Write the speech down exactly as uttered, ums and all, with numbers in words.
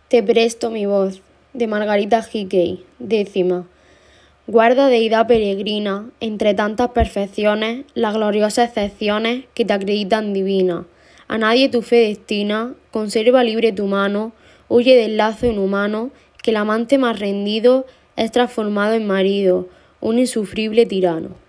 Te presto mi voz, de Margarita Hickey, décima. Guarda deidad peregrina, entre tantas perfecciones, las gloriosas excepciones que te acreditan divina. A nadie tu fe destina, conserva libre tu mano, huye del lazo inhumano, que el amante más rendido es transformado en marido, un insufrible tirano.